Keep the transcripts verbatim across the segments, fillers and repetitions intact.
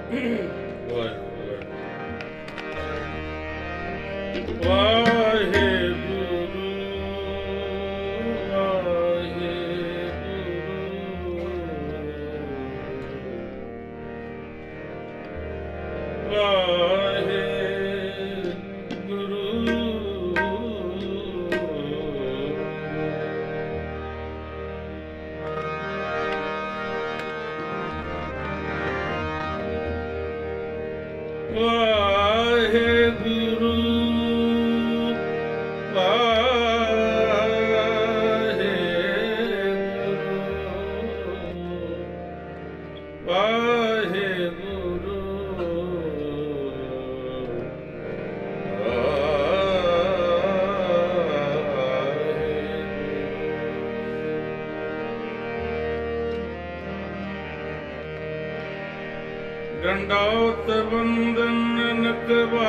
ਡੰਡੌਤ ਬੰਦਨ ਨਕਵਾ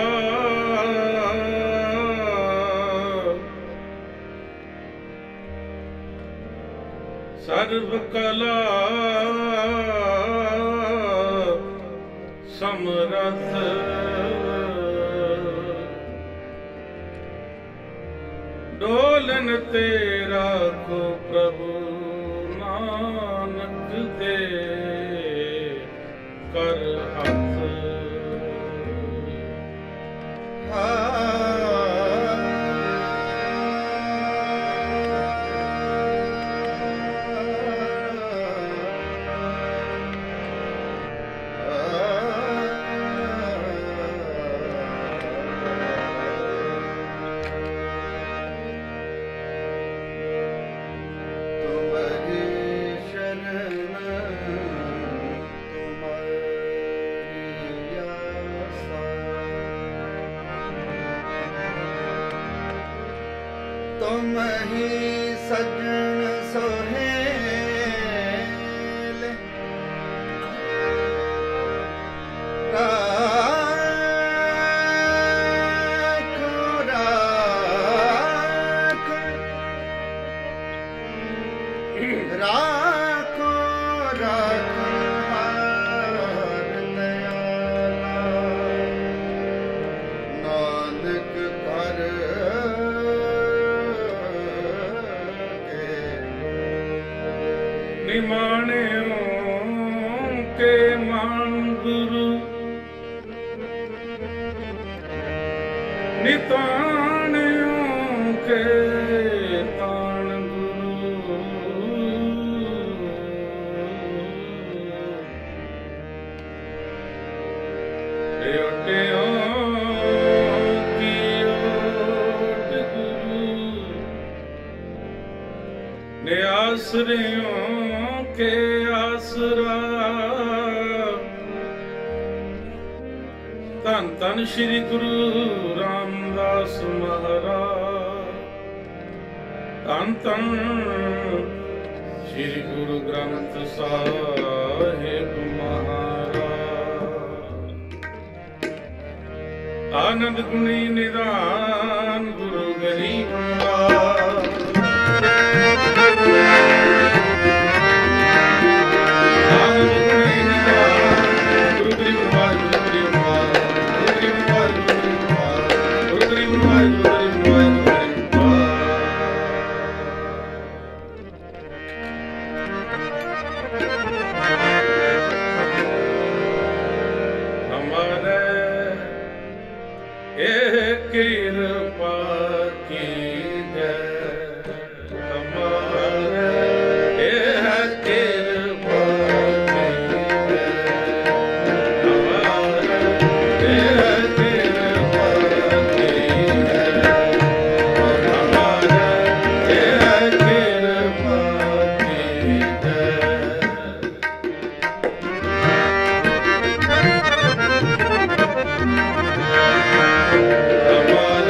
ਸਰਬ ਕਲਾ ਸਮਰਥ ਡੋਲਨ ਤੇ ਰਾਖੋ ਪ੍ਰਭੂ ਨਾਨਕ ਦੇ ਕਰ ਹੱਥ। तुम ही सजन सोहेल राखो राख राखो राख हार दयाला नानक कर ਨਿਮਾਣਿਓ ਕੇ ਮਾਨ ਗੁਰੂ ਨਿਤਾਣਿਓ ਕੇ ਤਾਣ ਗੁਰੂ ਓਟਿਓ ਕੀ ਓਟ ਗੁਰੂ ਨੇ ਆਸਰਿਓ के आसरा धन धन श्री गुरु रामदास महाराज धन धन श्री गुरु ग्रंथ साहिब महाराज आनंद गुणी निदान गुरु गरीब कृपा की Come on.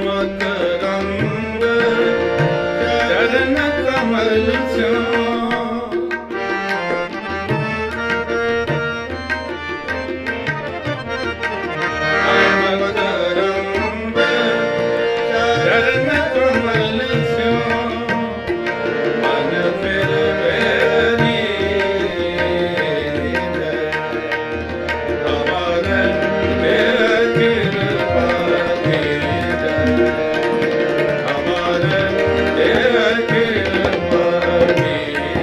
मकरंद चरण कमल श्याम मकरंद चरण कमल श्याम मन फिर बैरी हमारे कृपा की हमारे कृपा की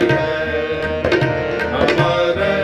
हमारे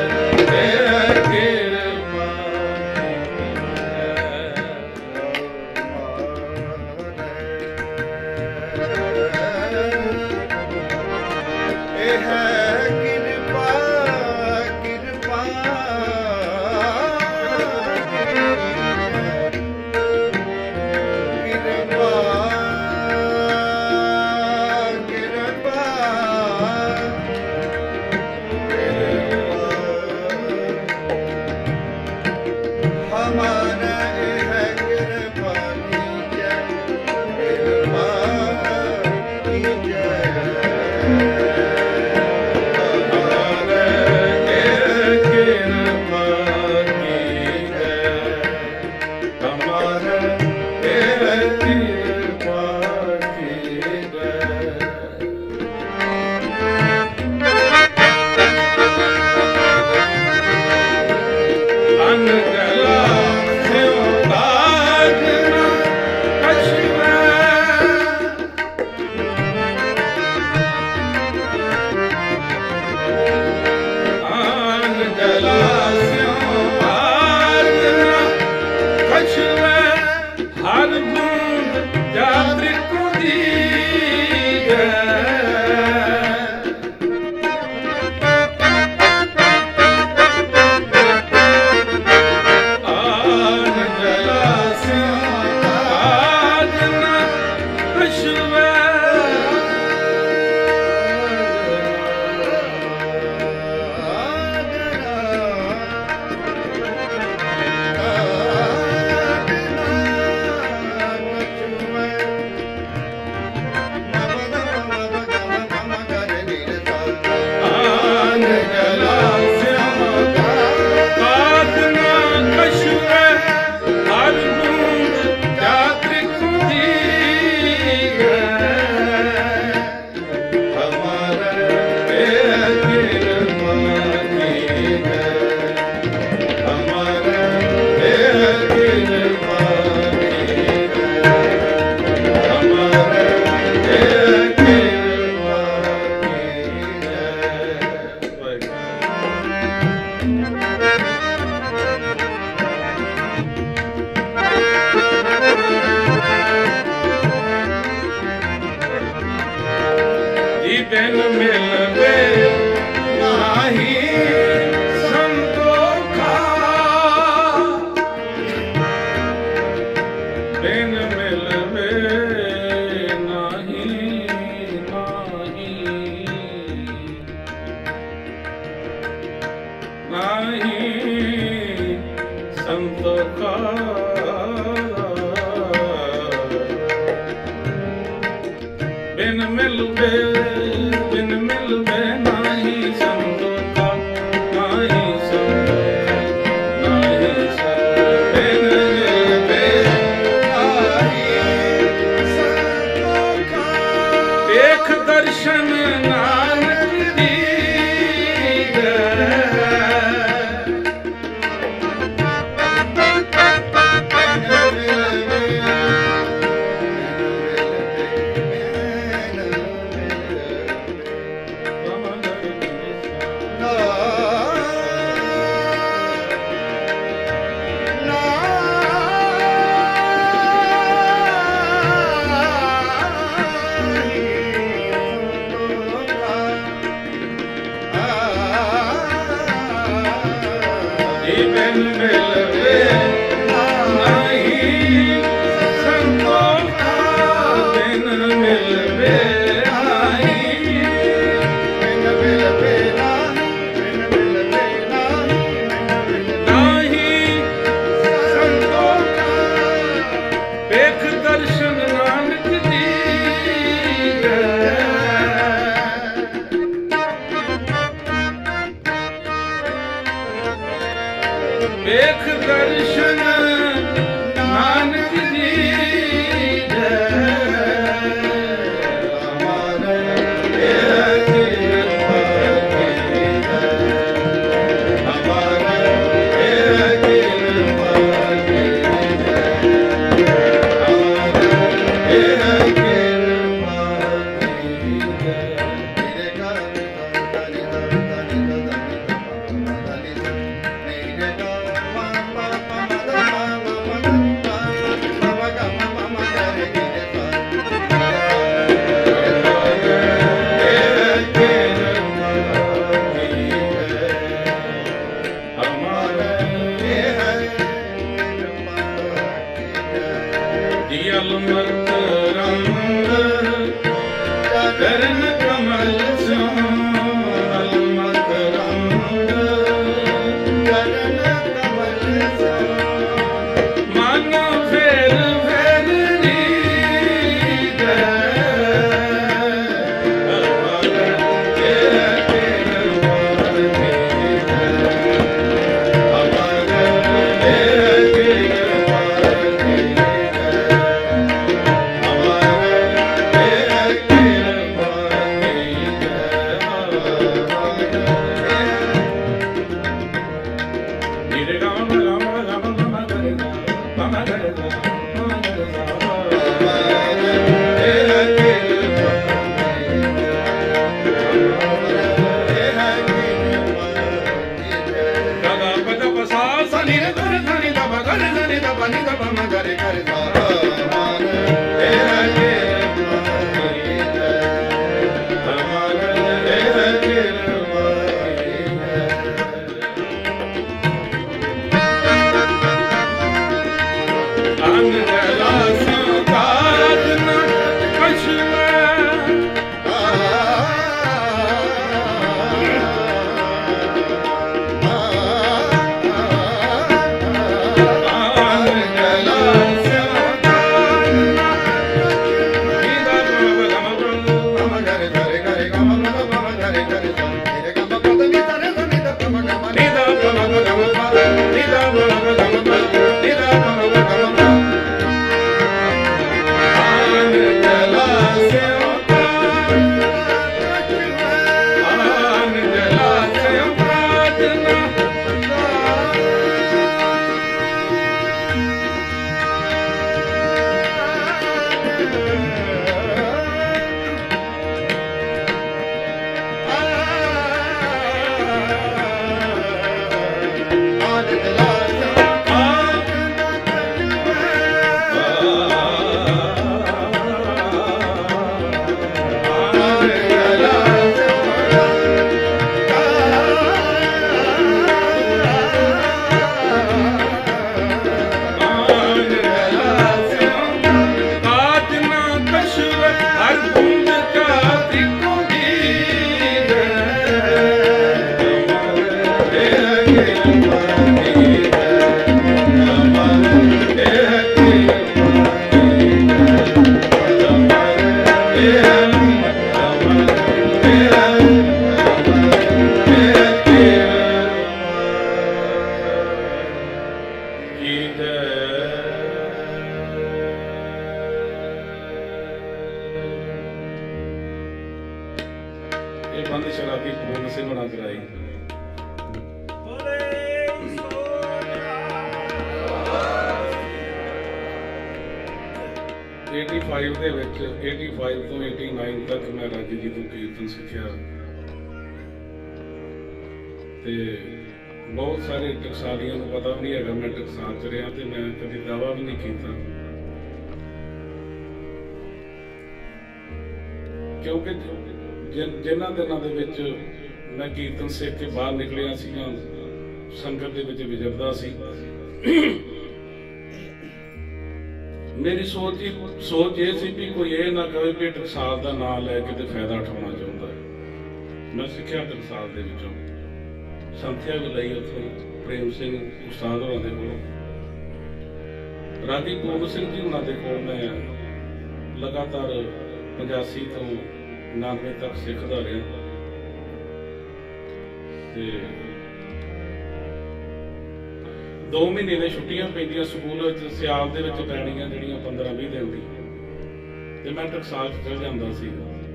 बिन मिलवे नाही संतोखा बिन मिलवे नाही नाही नाही संतोखा बिन मिलवे बिन मिलवे नाही संतोखा नाही संतोखा नाही संतोखा बिन मिलवे नाही ਜੀ ਅਲਮਤ ਰੰਗ ਕਰਨ ਕਮਲ ਸਿਉ ਅਲਮਤ ਰੰਗ ਕਰਨ ਕਮਲ ਸਿਉ ਮਨ ਫੇਰ ਫੇਰ ਨੀ ਪਚਾਸੀ ਦੇ ਵਿੱਚ ਪਚਾਸੀ ਤੋਂ ਨੜਿਨਵੇਂ ਤੱਕ ਮੈਂ ਰਾਗੀ ਜੀ ਤੋਂ ਕੀਰਤਨ ਸਿੱਖਿਆ ਤੇ ਬਹੁਤ ਸਾਰੇ ਟਕਸਾਲੀਆਂ ਨੂੰ ਪਤਾ ਵੀ ਨਹੀਂ ਹੈਗਾ ਮੈਂ ਟਕਸਾਲ ਚ ਰਿਹਾ ਤੇ ਮੈਂ ਕਦੀ ਦਾਵਾ ਵੀ ਨਹੀਂ ਕੀਤਾ ਕਿਉਂਕਿ ਜਿਨ੍ਹਾਂ ਦਿਨਾਂ ਦੇ ਵਿੱਚ ਮੈਂ ਕੀਰਤਨ ਸਿੱਖ ਕੇ ਬਾਹਰ ਨਿਕਲਿਆ ਸੀਗਾ ਸੰਗਤ ਦੇ ਵਿੱਚ ਵਿਚਰਦਾ ਸੀ ਮੇਰੀ ਸੋਚ ਹੀ ਸੋਚ ਇਹ ਸੀ ਵੀ ਕੋਈ ਇਹ ਨਾ ਕਹੇ ਕਿ ਟਕਸਾਲ ਦਾ ਨਾਮ ਲੈ ਕੇ ਤੇ ਫਾਇਦਾ ਉਠਾਉਣਾ ਚਾਹੁੰਦਾ ਹੈ। ਮੈਂ ਸਿੱਖਿਆ ਟਕਸਾਲ ਦੇ ਵਿੱਚੋਂ ਸੰਥਿਆ ਵੀ ਲਈ ਉੱਥੋਂ ਪ੍ਰੇਮ ਸਿੰਘ ਉਸਤਾਦ ਹੋਰਾਂ ਦੇ ਕੋਲੋਂ ਰਾਗੀ ਗੋਬਿੰਦ ਸਿੰਘ ਜੀ ਉਹਨਾਂ ਦੇ ਕੋਲ ਮੈਂ ਲਗਾਤਾਰ ਪਚਾਸੀ ਤੋਂ ਨੜਿਨਵੇਂ ਤੱਕ ਸਿੱਖਦਾ ਰਿਹਾ ਤੇ ਦੋ ਮਹੀਨੇ ਦੀਆਂ ਛੁੱਟੀਆਂ ਪੈਂਦੀਆਂ ਸਕੂਲ ਵਿੱਚ ਸਿਆਲ ਦੇ ਵਿੱਚ ਪੈਣੀਆਂ ਜਿਹੜੀਆਂ ਪੰਦਰਾਂ ਵੀਹ ਦਿਨ ਦੀ ਤੇ ਮੈਂ ਟਕਸਾਲ ਚ ਚਲ ਜਾਂਦਾ ਸੀ।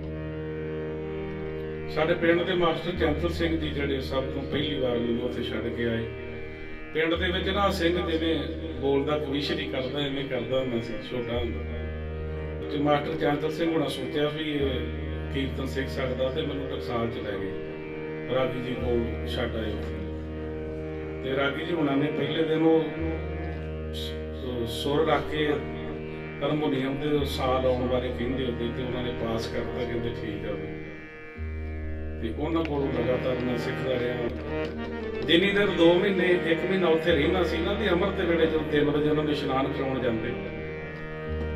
ਸਾਡੇ ਪਿੰਡ ਦੇ ਮਾਸਟਰ ਚੰਤਰ ਸਿੰਘ ਜੀ ਜਿਹੜੇ ਸਭ ਤੋਂ ਪਹਿਲੀ ਵਾਰ ਮੈਨੂੰ ਉੱਥੇ ਛੱਡ ਕੇ ਆਏ ਪਿੰਡ ਦੇ ਵਿੱਚ ਨਾ ਸਿੰਘ ਜਿਵੇਂ ਬੋਲਦਾ ਕਵਿਸ਼ਰੀ ਕਰਦਾ ਐਵੇਂ ਕਰਦਾ ਹੁੰਦਾ ਸੀ ਛੋਟਾ ਹੁੰਦਾ ਤੇ ਮਾਸਟਰ ਚੰਤਰ ਸਿੰਘ ਹੁਣਾਂ ਸੋਚਿਆ ਵੀ ਇਹ ਕੀਰਤਨ ਸਿੱਖ ਸਕਦਾ ਤੇ ਮੈਨੂੰ ਟਕਸਾਲ ਚ ਲੈ ਗਏ ਰਾਗੀ ਜੀ ਕੋਲ ਛੱਡ ਆਏ ਤੇ ਰਾਗੀ ਜੀ ਹੁਣਾਂ ਨੇ ਪਹਿਲੇ ਦਿਨ ਉਹ ਸੁਰ ਰੱਖ ਕੇ ਹਾਰਮੋਨੀਅਮ ਦੇ ਸਾਲ ਆਉਣ ਬਾਰੇ ਕਹਿੰਦੇ ਹੁੰਦੇ ਤੇ ਉਹਨਾਂ ਨੇ ਪਾਸ ਕਰਤਾ ਕਹਿੰਦੇ ਠੀਕ ਆ ਤੇ ਉਹਨਾਂ ਕੋਲੋਂ ਲਗਾਤਾਰ ਮੈਂ ਸਿੱਖਦਾ ਰਿਹਾ ਜਿੰਨੀ ਦੇਰ ਦੋ ਮਹੀਨੇ ਇੱਕ ਮਹੀਨਾ ਉੱਥੇ ਰਹਿਣਾ ਸੀ ਨਾ ਤੇ ਅੰਮ੍ਰਿਤ ਦੇ ਵੇਲੇ ਜਦੋਂ ਤਿੰਨ ਵਜੇ ਉਹਨਾਂ ਨੂੰ ਇਸ਼ਨਾਨ ਕਰਾਉਣ ਜਾਂਦੇ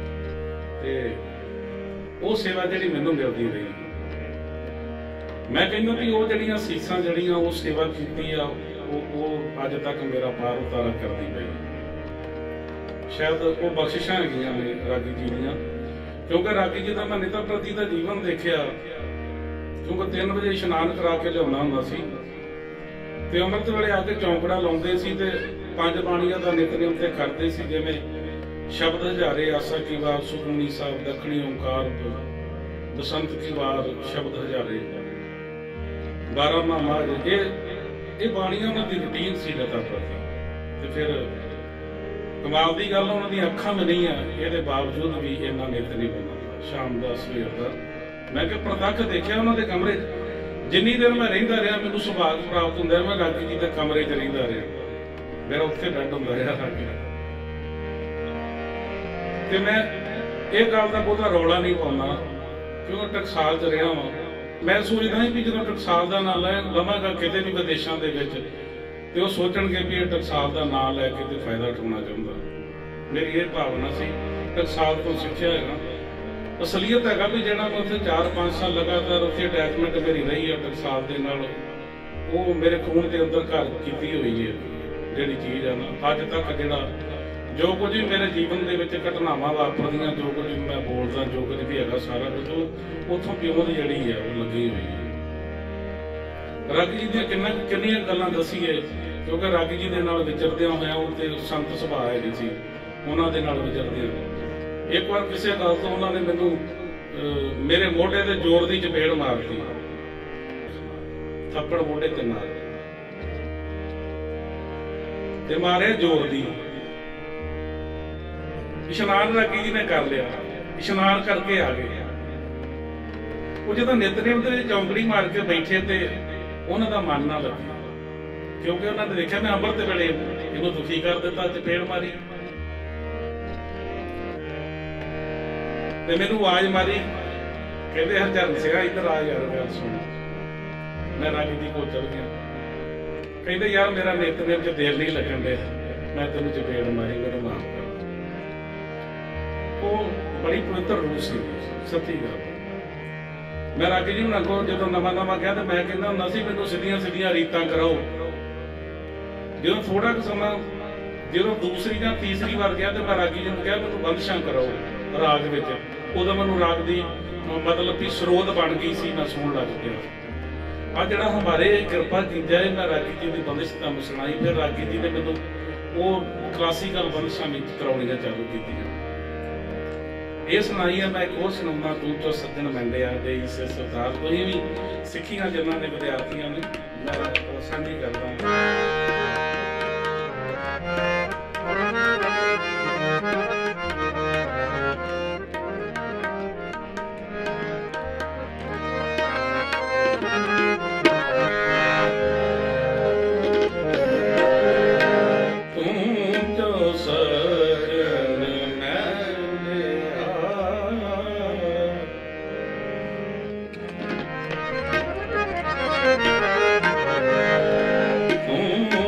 ਤੇ ਉਹ ਸੇਵਾ ਜਿਹੜੀ ਮੈਨੂੰ ਮਿਲਦੀ ਰਹੀ। ਮੈਂ ਕਹਿੰਦਾ ਵੀ ਉਹ ਜਿਹੜੀਆਂ ਸੀਸਾਂ ਜਿਹੜੀਆਂ ਉਹ ਸੇਵਾ ਕੀਤੀ ਆ ਉਹ ਉਹ ਅੱਜ ਤੱਕ ਮੇਰਾ ਪਾਰ ਉਤਾਰਾ ਕਰਦੀ ਪਈ। ਸ਼ਾਇਦ ਉਹ ਬਖਸ਼ਿਸ਼ਾਂ ਹੈਗੀਆਂ ਨੇ ਰਾਗੀ ਜੀ ਦੀਆਂ, ਕਿਉਂਕਿ ਰਾਗੀ ਜੀ ਦਾ ਮੈਂ ਨਿਤਾ ਪ੍ਰਤੀ ਦਾ ਜੀਵਨ ਦੇਖਿਆ। ਕਿਉਂਕਿ ਤਿੰਨ ਵਜੇ ਇਸ਼ਨਾਨ ਕਰਾ ਕੇ ਲਿਆਉਣਾ ਹੁੰਦਾ ਸੀ ਤੇ ਅੰਮ੍ਰਿਤ ਵੇਲੇ ਆ ਕੇ ਚੌਂਕੜਾ ਲਾਉਂਦੇ ਸੀ ਤੇ ਪੰਜ ਬਾਣੀਆਂ ਦਾ ਨਿਤਨੇਮ ਤੇ ਕਰਦੇ ਸੀ, ਜਿਵੇਂ ਸ਼ਬਦ ਹਜ਼ਾਰੇ ਆਸਾ ਕੀ ਵਾਰ, ਸੁਖਮਨੀ ਸਾਹਿਬ, ਦੱਖਣੀ ਓਂਕਾਰ, ਬਸੰਤ ਕੀ ਵਾਰ, ਸ਼ਬਦ ਹਜ਼ਾਰੇ, ਬਾਰਾਂ ਮਾਹ। ਇਹ ਇਹ ਬਾਣੀਆਂ ਉਹਨਾਂ ਦੀ ਰੂਟੀਨ ਸੀ ਨਿਤਾ ਪ੍ਰਤੀ। ਤੇ ਫਿਰ ਕਮਾਲ ਦੀ ਗੱਲ, ਉਹਨਾਂ ਦੀਆਂ ਅੱਖਾਂ ਵੀ ਨਹੀਂ ਆ, ਇਹਦੇ ਬਾਵਜੂਦ ਵੀ ਇਹਨਾਂ ਨਿਤਨੇਮ ਬਣਾਉਂਦਾ ਸ਼ਾਮ ਦਾ ਸਵੇਰ ਦਾ। ਮੈਂ ਕਿ ਪ੍ਰਤੱਖ ਦੇਖਿਆ ਉਹਨਾਂ ਦੇ ਕਮਰੇ 'ਚ। ਜਿੰਨੀ ਦੇਰ ਮੈਂ ਰਹਿੰਦਾ ਰਿਹਾ ਮੈਨੂੰ ਸੁਭਾਗ ਪ੍ਰਾਪਤ ਹੁੰਦਾ, ਮੈਂ ਰਾਗੀ ਜੀ ਦੇ ਕਮਰੇ 'ਚ ਰਹਿੰਦਾ ਰਿਹਾ, ਮੇਰਾ ਉੱਥੇ ਬੈੱਡ ਹੁੰਦਾ ਰਿਹਾ ਰਾਗੀ। ਤੇ ਮੈਂ ਇਹ ਗੱਲ ਦਾ ਬਹੁਤਾ ਰੌਲਾ ਨਹੀਂ ਪਾਉਂਦਾ, ਕਿਉਂਕਿ ਟਕਸਾਲ 'ਚ ਰਿਹਾ ਵਾਂ। ਮੈਂ ਸੋਚਦਾ ਸੀ ਵੀ ਜਦੋਂ ਟਕਸਾਲ ਦਾ ਨਾਂ ਲੈ ਲਵਾਂਗਾ ਕਿਤੇ ਵੀ ਵਿਦੇਸ਼ਾਂ ਦੇ ਵਿੱਚ, ਤੇ ਉਹ ਸੋਚਣਗੇ ਵੀ ਇਹ ਟਕਸਾਲ ਦਾ ਨਾਂ ਲੈ ਕੇ ਤੇ ਫਾਇਦਾ ਉਠਾਉਣਾ ਚਾਹੁੰਦਾ। ਮੇਰੀ ਇਹ ਭਾਵਨਾ ਸੀ, ਟਕਸਾਲ ਤੋਂ ਸਿੱਖਿਆ ਹੈਗਾ। ਅਸਲੀਅਤ ਹੈਗਾ ਵੀ ਜਿਹੜਾ ਮੈਂ ਉੱਥੇ ਚਾਰ ਪੰਜ ਸਾਲ ਲਗਾਤਾਰ ਉੱਥੇ ਅਟੈਚਮੈਂਟ ਮੇਰੀ ਰਹੀ ਹੈ ਟਕਸਾਲ ਦੇ ਨਾਲ, ਉਹ ਮੇਰੇ ਖੂਨ ਦੇ ਅੰਦਰ ਘਰ ਕੀਤੀ ਹੋਈ ਹੈ। ਜਿਹੜੀ ਚੀਜ਼ ਆ ਨਾ ਅੱਜ ਤੱਕ, ਜਿਹੜਾ ਜੋ ਕੁਝ ਵੀ ਮੇਰੇ ਜੀਵਨ ਦੇ ਵਿੱਚ ਘਟਨਾਵਾਂ ਵਾਪਰਦੀਆਂ, ਜੋ ਕੁਝ ਮੈਂ ਬੋਲਦਾ, ਜੋ ਕੁਝ ਵੀ ਹੈਗਾ, ਸਾਰਾ ਕੁਝ ਉੱਥੋਂ ਪਿਓ ਦੀ ਜਿਹੜੀ ਹੈ ਉਹ ਲੱਗੀ ਹੋਈ ਹੈ। ਰਾਗੀ ਜੀ ਦੀਆਂ ਕਿੰਨਾ ਕਿੰਨੀਆਂ ਗੱਲਾਂ ਦੱਸੀਏ, ਕਿਉਂਕਿ ਰਾਗੀ ਜੀ ਦੇ ਨਾਲ ਵਿਚਰਦਿਆਂ ਹੋਇਆ ਉਹ ਤੇ ਸੰਤ ਸੁਭਾਅ ਹੈਗੀ ਸੀ ਉਹਨਾਂ ਦੇ ਨਾਲ ਵਿਚਰਦਿਆਂ। ਇੱਕ ਵਾਰ ਕਿਸੇ ਗੱਲ ਤੋਂ ਉਹਨਾਂ ਨੇ ਮੈਨੂੰ ਮੇਰੇ ਮੋਢੇ ਤੇ ਜ਼ੋਰ ਦੀ ਚਪੇੜ ਮਾਰਤੀ, ਥੱਪੜ ਮੋਢੇ ਤੇ ਮਾਰ ਤੇ ਮਾਰਿਆ ਜ਼ੋਰ ਦੀ। ਇਸ਼ਨਾਨ ਰਾਗੀ ਜੀ ਨੇ ਕਰ ਲਿਆ, ਇਸ਼ਨਾਨ ਕਰਕੇ ਆ ਗਏ। ਉਹ ਜਦੋਂ ਨਿਤਨੇਮ ਦੇ ਵਿੱਚ ਚੌਂਕੜੀ ਮਾਰ ਕੇ ਬੈਠੇ ਤੇ ਉਹਨਾਂ ਦਾ ਮਨ ਨਾ ਲੱਗਿਆ, ਕਿਉਂਕਿ ਉਹਨਾਂ ਨੇ ਦੇਖਿਆ ਮੈਂ ਅੰਮ੍ਰਿਤ ਵੇਲੇ ਇਹਨੂੰ ਦੁਖੀ ਕਰ ਦਿੱਤਾ, ਚਪੇੜ ਮਾਰੀ। ਤੇ ਮੈਨੂੰ ਆਵਾਜ਼ ਮਾਰੀ, ਕਹਿੰਦੇ ਹਰਚਰਨ ਸਿੰਘਾ ਇੱਧਰ ਆ ਯਾਰ ਗੱਲ ਸੁਣ। ਮੈਂ ਰਾਗੀ ਜੀ ਕੋਲ ਚਲ ਗਿਆ। ਕਹਿੰਦੇ ਯਾਰ ਮੇਰਾ ਨਿਤਨੇਮ 'ਚ ਦੇਰ ਨਹੀਂ ਲੱਗਣ ਡਿਆ, ਮੈਂ ਤੈਨੂੰ ਚਪੇੜ ਮਾਰੀ, ਮੈਨੂੰ ਮਾਫ ਕਰ। ਉਹ ਬੜੀ ਪਵਿੱਤਰ ਰੂਹ ਸੀ, ਸੱਚੀ ਗੱਲ। ਮੈਂ ਰਾਗੀ ਜੀ ਨੂੰ ਅੱਗੋਂ ਜਦੋਂ ਨਵਾਂ ਨਵਾਂ ਗਿਆ ਤੇ ਮੈਂ ਕਹਿੰਦਾ ਹੁੰਦਾ ਸੀ ਮੈਨੂੰ ਸਿੱਧੀਆਂ ਸਿੱਧੀਆਂ ਰੀਤਾਂ ਕਰਾਓ। ਜਦੋਂ ਥੋੜਾ ਕੁ ਸਮਾਂ, ਜਦੋਂ ਦੂਸਰੀ ਜਾਂ ਤੀਸਰੀ ਵਾਰ ਗਿਆ ਤੇ ਮੈਂ ਰਾਗੀ ਜੀ ਨੂੰ ਕਿਹਾ ਮੈਨੂੰ ਬੰਦਸ਼ਾਂ ਕਰਾਓ ਰਾਗ ਵਿੱਚ। ਉਦੋਂ ਮੈਨੂੰ ਰਾਗ ਦੀ ਮਤਲਬ ਕਿ ਸਰੋਤ ਬਣ ਗਈ ਸੀ, ਮੈਂ ਸੁਣਨ ਲੱਗ ਪਿਆ। ਆ ਜਿਹੜਾ ਹਮਾਰੇ ਕਿਰਪਾ ਕੀਤਾ ਹੈ, ਮੈਂ ਰਾਗੀ ਜੀ ਦੀ ਬੰਦਸ਼ ਤੁਹਾਨੂੰ ਸੁਣਾਈ। ਫਿਰ ਰਾਗੀ ਜੀ ਨੇ ਮੈਨੂੰ ਉਹ ਕਲਾਸੀਕਲ ਬੰਦਸ਼ਾਂ ਵਿੱਚ ਕਰਾਉਣੀਆਂ ਚਾਲੂ ਕੀਤੀਆਂ। ਇਹ ਸੁਣਾਈ ਹੈ ਮੈਂ ਇੱਕ ਹੋਰ ਸੁਣਾਉਂਦਾ, ਤੂੰ ਚੋ ਸੱਜਣ ਮੰਡਿਆ ਦੇ ਇਸੇ ਸਰਦਾਰ। ਤੁਸੀਂ ਵੀ ਸਿੱਖੀਆਂ ਜਿਨ੍ਹਾਂ ਦੇ ਵਿਦਿਆਰਥੀਆਂ ਨੇ ਮੈਂ ਸਾਂਝੀ ਕਰਦਾ। Oh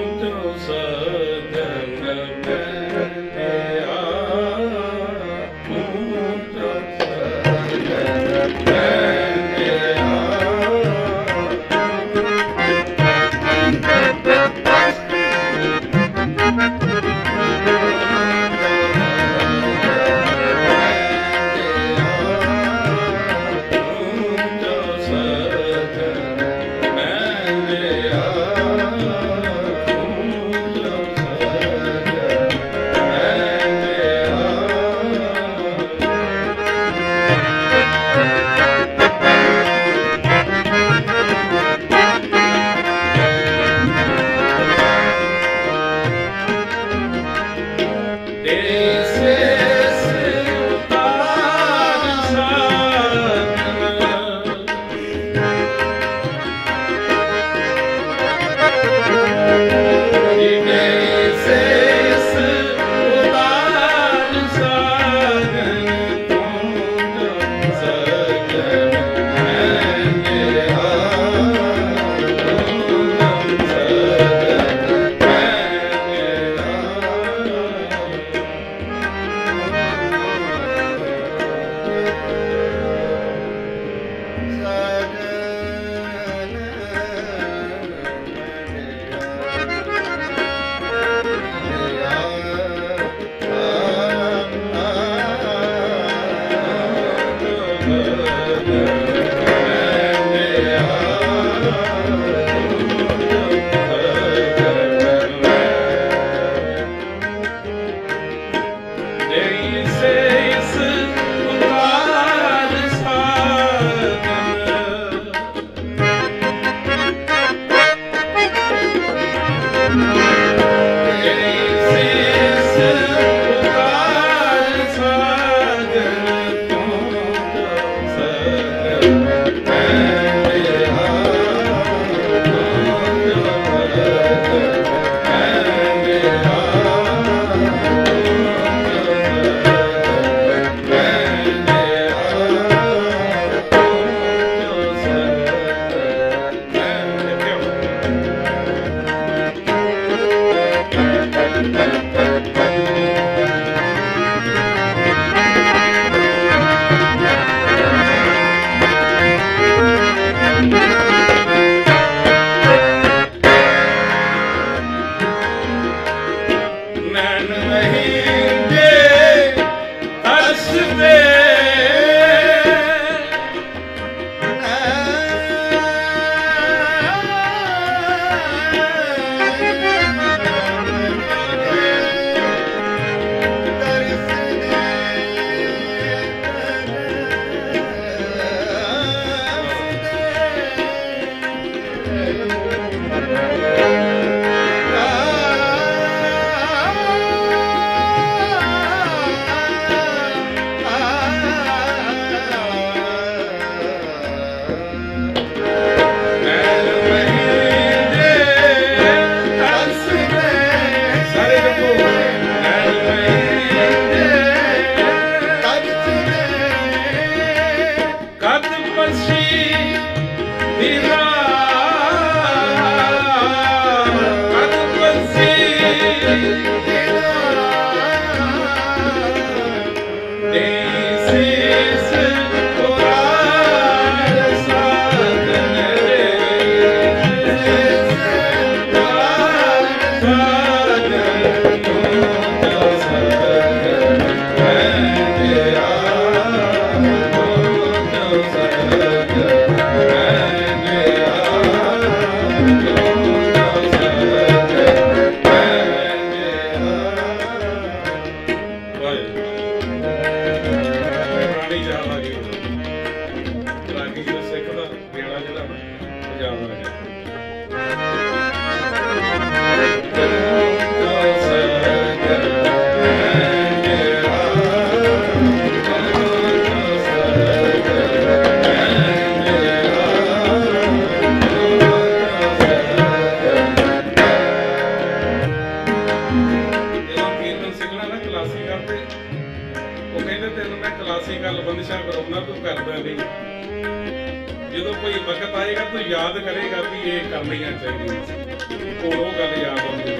ਉਹ ਕਹਿੰਦੇ ਤੈਨੂੰ ਮੈਂ ਕਲਾਸੀਕਲ ਬੰਦਿਸ਼ਾਂ ਕਰਾਉਣਾ, ਤੂੰ ਕਰਦਾ ਨਹੀਂ। ਜਦੋਂ ਕੋਈ ਵਕਤ ਆਏਗਾ ਤੂੰ ਯਾਦ ਕਰੇਗਾ ਵੀ ਇਹ ਕਰਨੀਆਂ ਚਾਹੀਦੀਆਂ ਸੀ। ਹੁਣ ਉਹ ਗੱਲ ਯਾਦ ਆਉਂਦੀ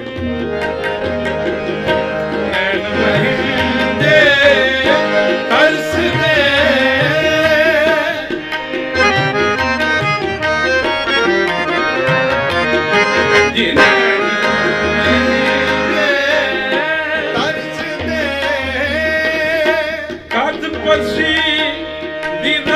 ਨੈਣ ਮਹਿੰਦੇ ਤਰਸਦੇ ਜਿਨ੍ਹਾਂ ਪਰਸੀ ਦੀਦਾ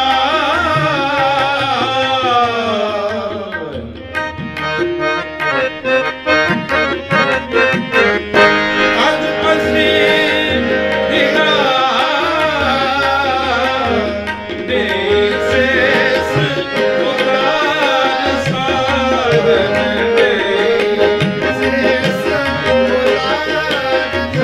ਅੱਜ ਪਰਸੀ ਦੀਦਾ ਦੇ ਸੇਸ ਉਦਾਰ ਸਾਧਨ ਦੇ ਸੇਸ ਉਦਾਰ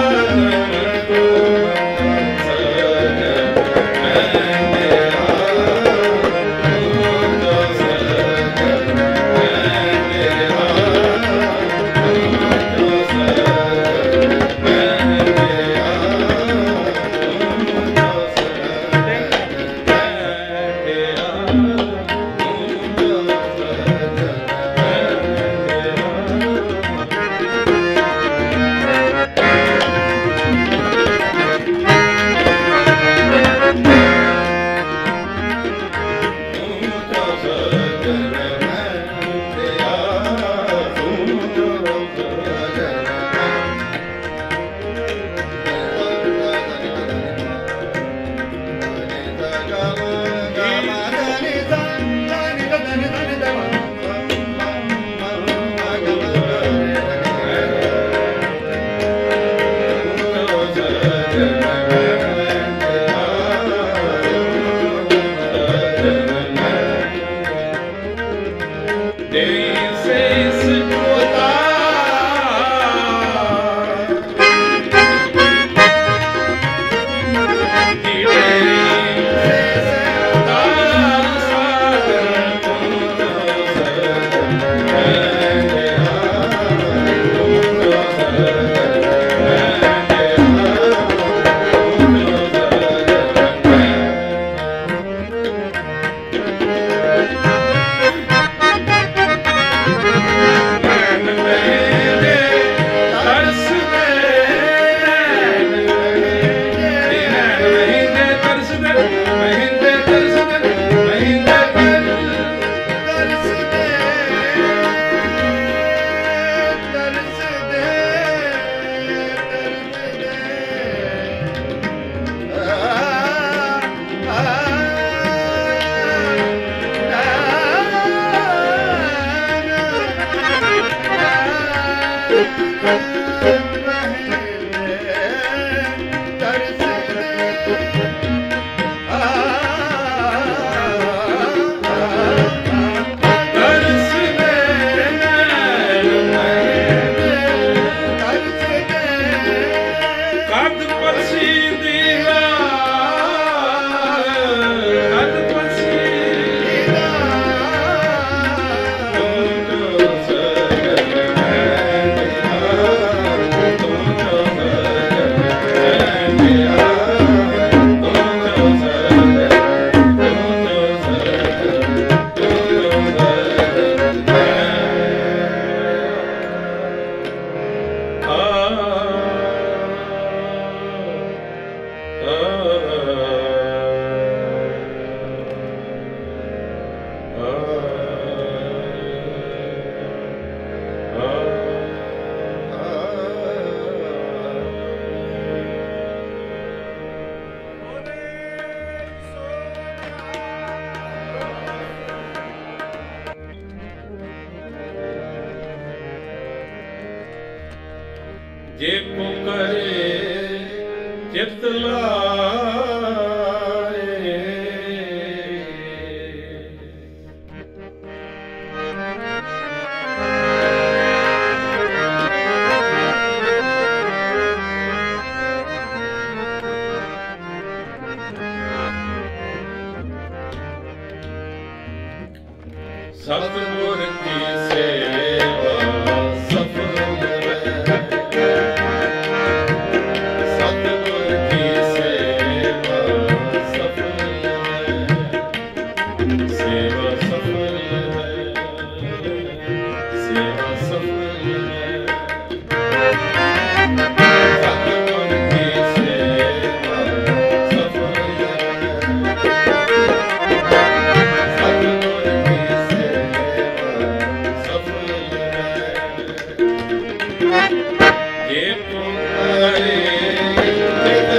ਜੇ ਪੁਕਾਰੇ ਚਿਤ ਲਾਏ ਸਤਿਗੁਰ ਕੀ ਸੇਵਾ ਸਫਲ ਹੋਵੇ, ਸਤਿਗੁਰ ਕੀ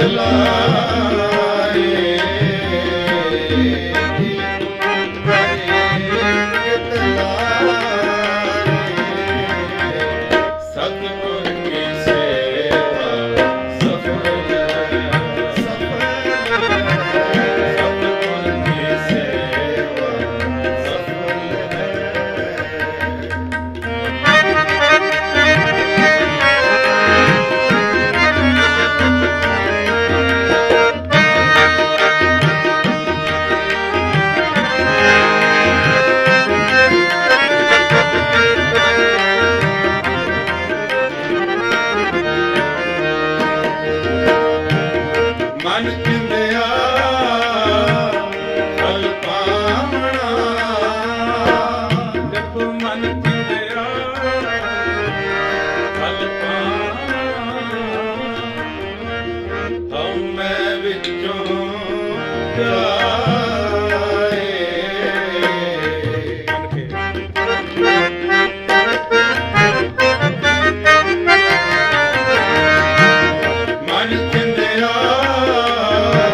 ਮਨ ਚੰਦਿਆ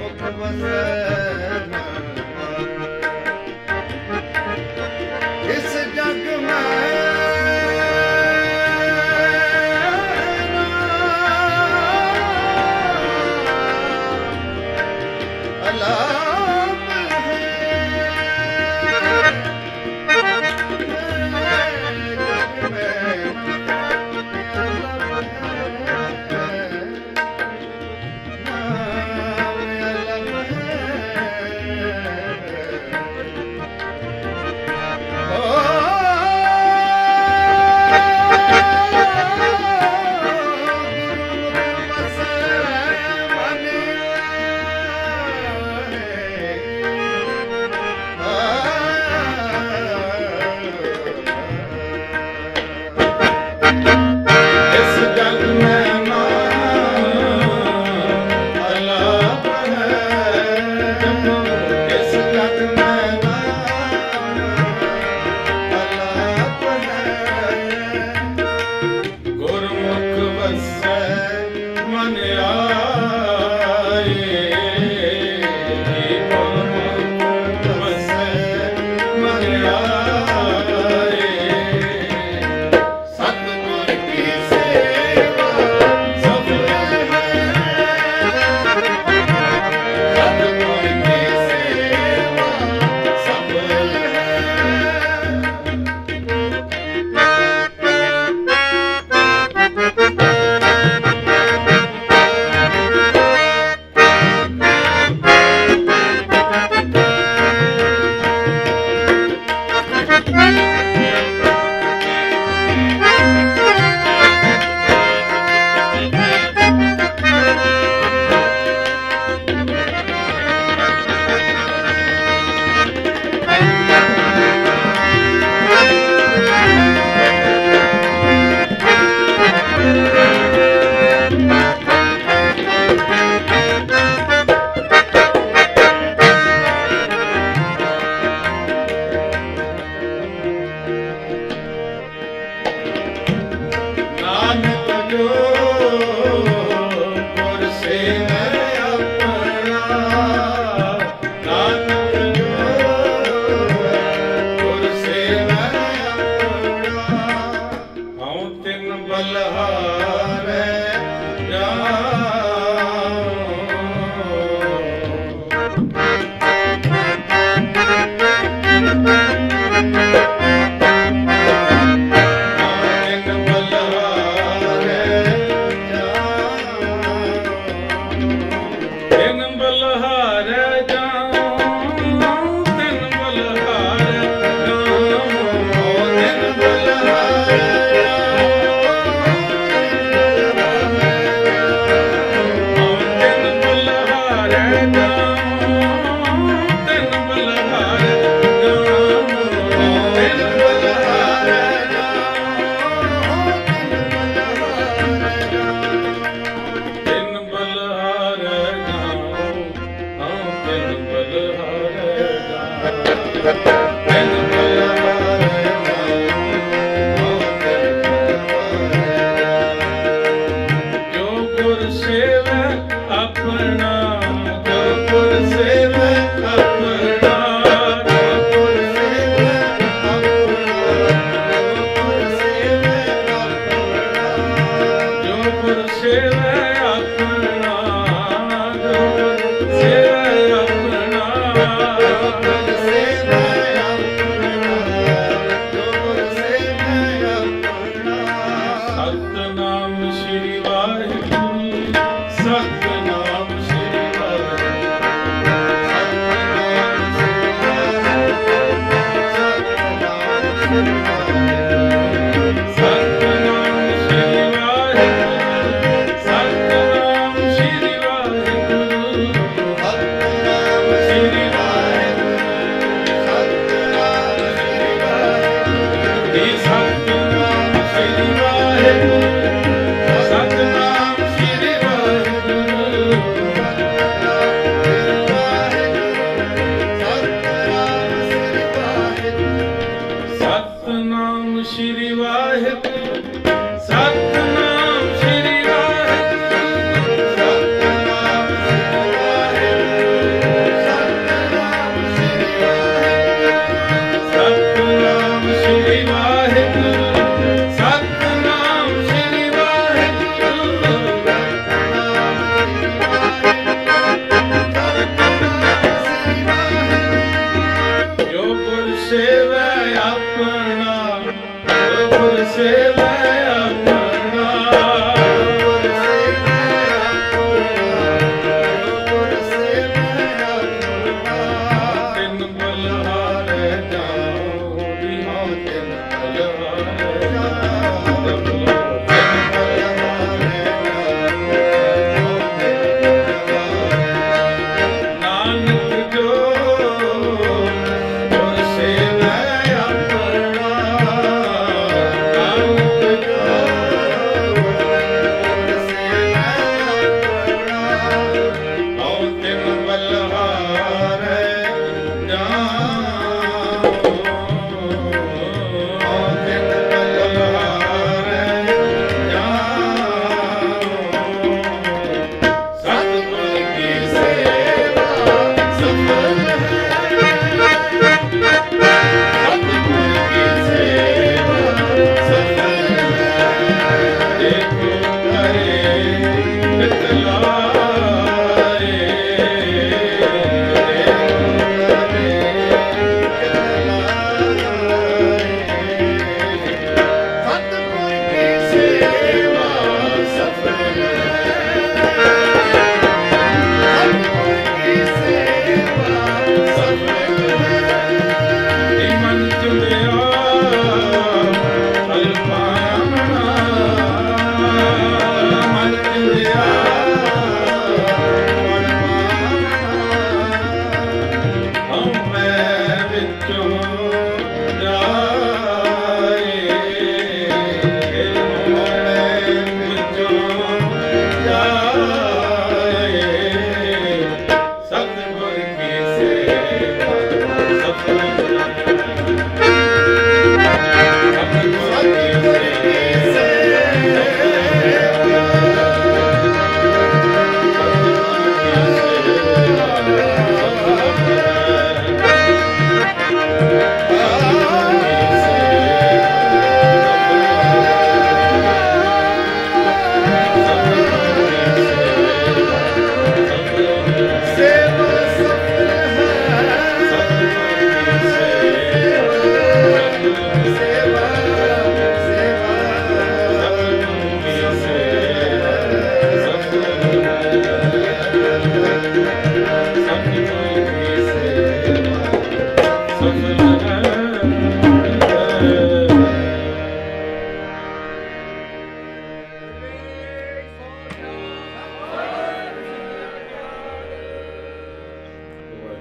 ਗੁਰਮੁਖ ਵਸੈ ਇਸ ਜਗ ਮੈਂ Say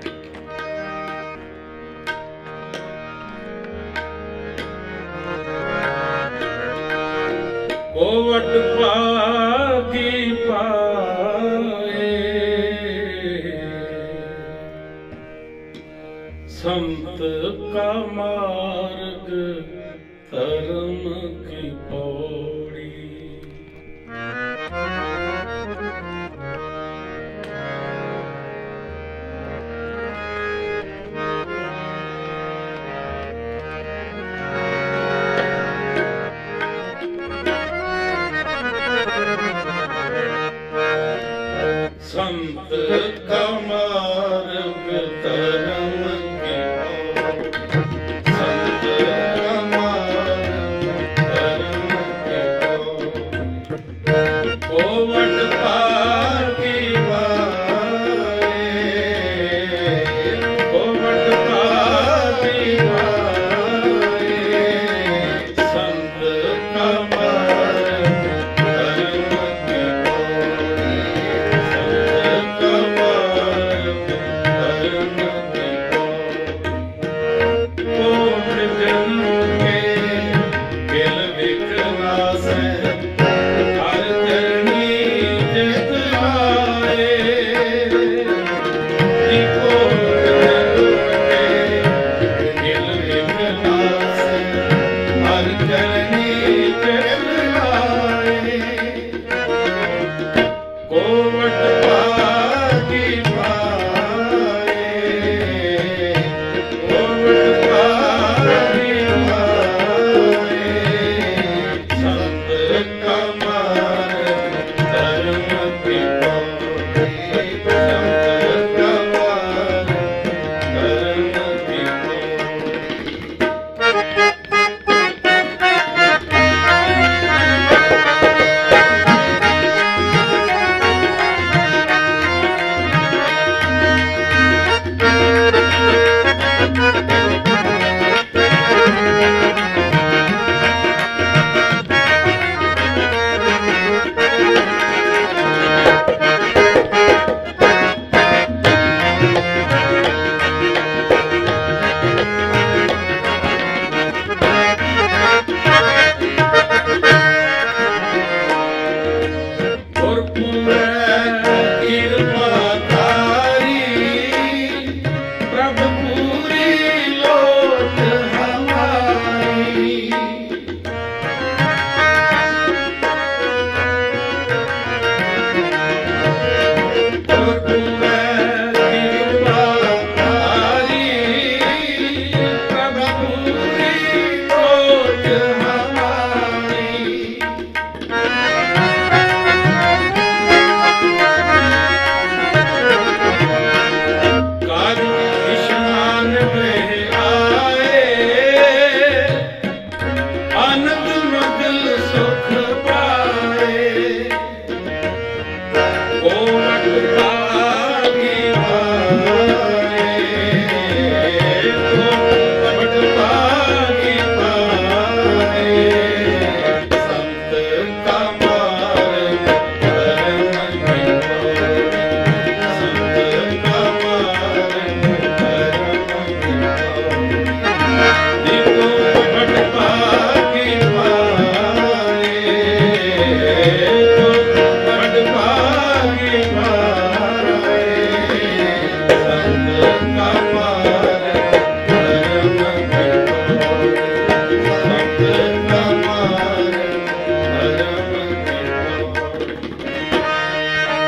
कोवट पागी पाए संत का मार्ग धर्म की पौड़ी। संत का मार्ग धर्म की पौड़ी। संत का मार्ग धर्म की पौड़ी। कोवट पागी पाए कोवट पागी पाए संत का मार्ग धर्म की पौड़ी। संत का मार्ग धर्म की पौड़ी। कोट जन्म के किल विकरासे हर चरणी जित आए। कोट जन्म के किल विकरासे हर चरणी जित आए। कोवट पागी पाए कोवट पागी पाए संत का मार्ग धर्म की पौड़ी। संत का मार्ग धर्म की और पूरा कृपा तारी प्रभु पूरी लोट हमारी। और पूरा कृपा तारी प्रभु पूरी लोट हमारी। काज स्नान में आए आनंद मगल सुख पाए। कोवट पागी पाए कोवट पागी पाए संत का मार्ग धर्म की पौड़ी। संत का मार्ग धर्म की पौड़ी। कोवट पागी पाए कोवट पागी पाए संत का मार्ग धर्म की पौड़ी। संत का मार्ग धर्म की पौड़ी।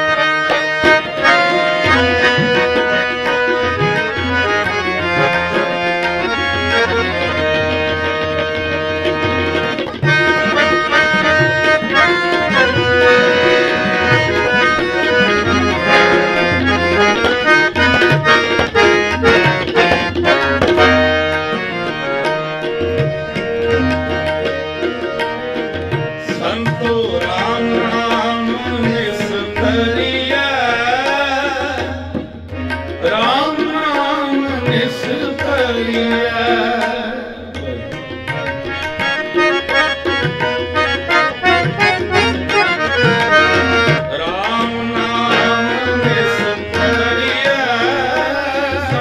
संतो राम नाम निस्तरिया राम नाम निस्तरिया। राम नाम निस्तरिया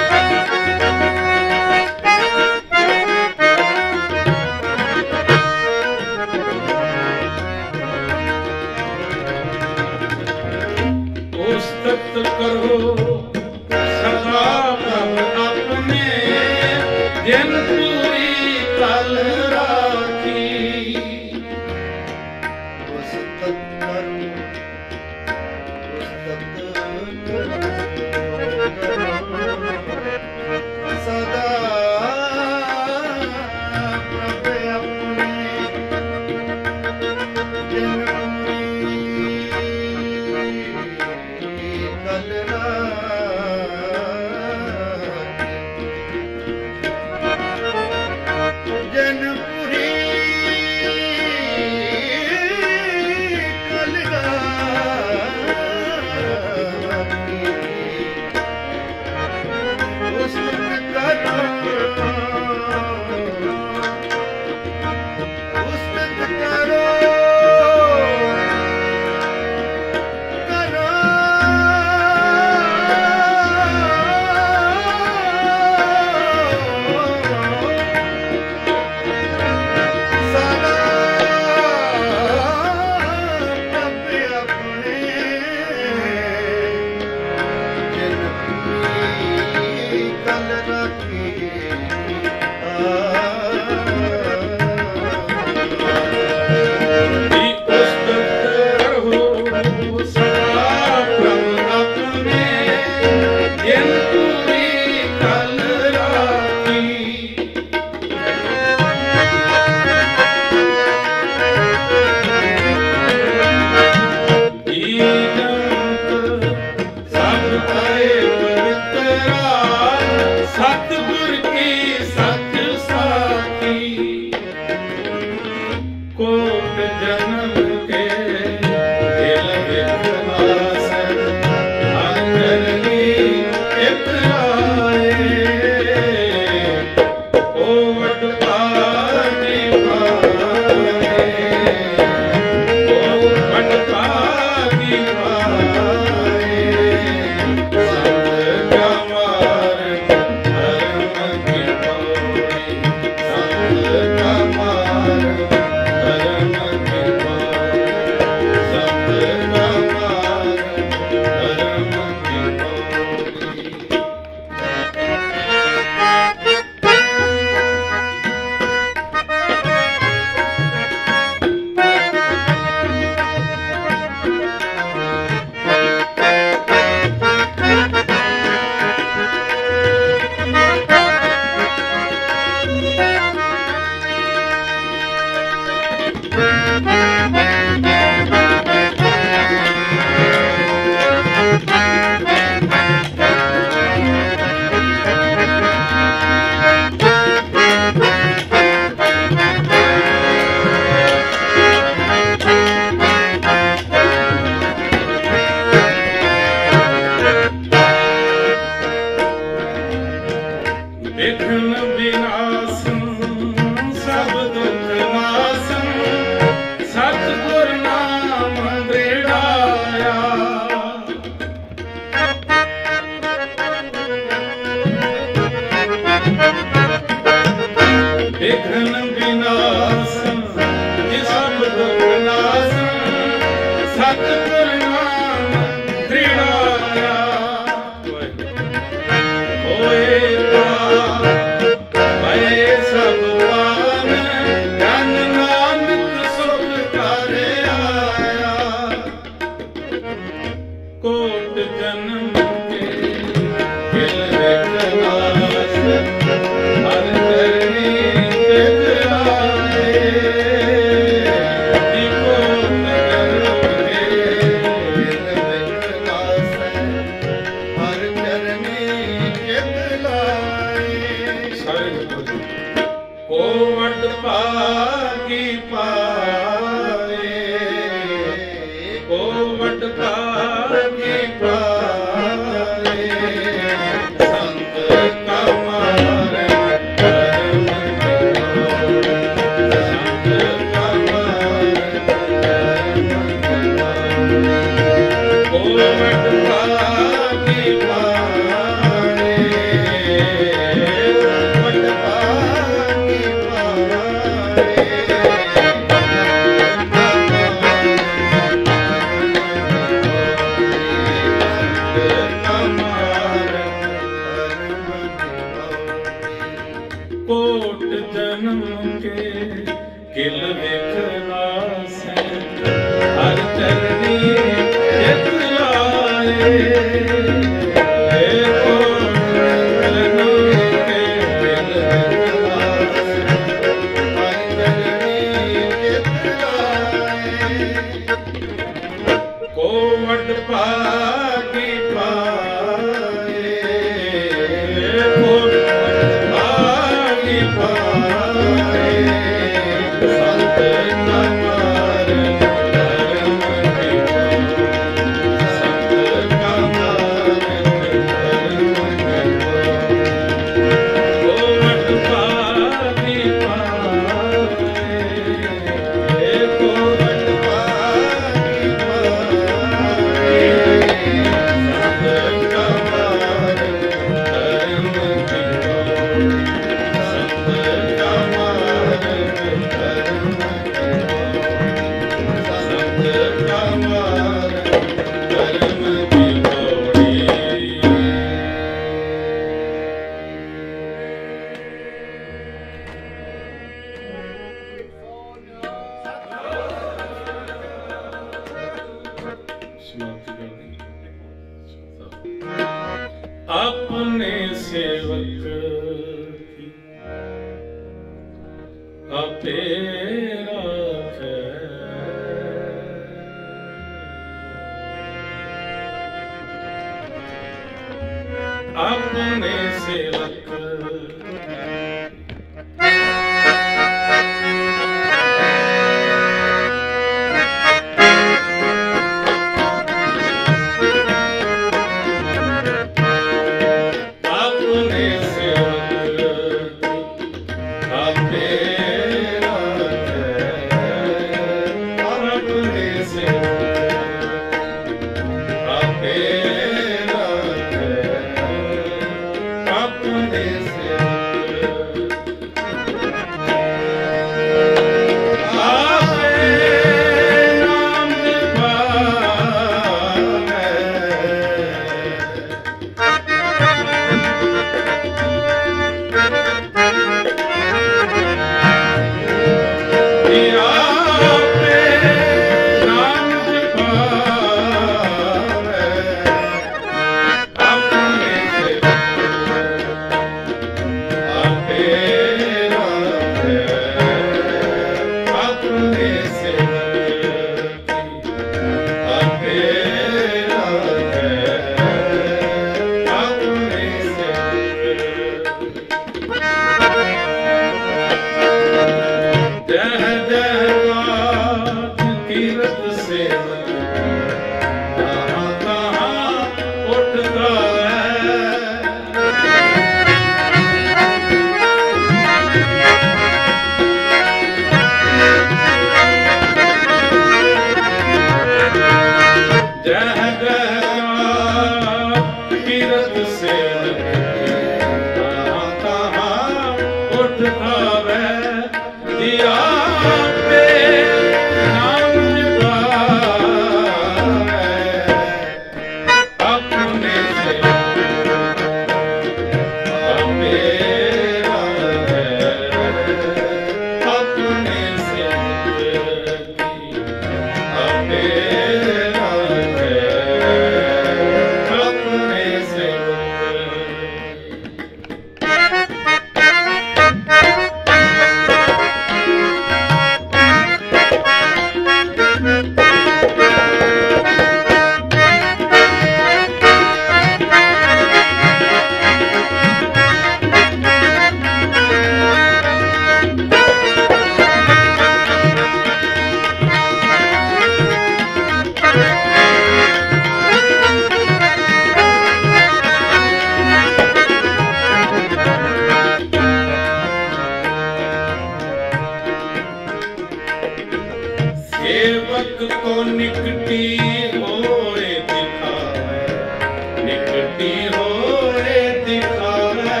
सेवक को निकटी होए दिखावे, निकटी होए दिखावे।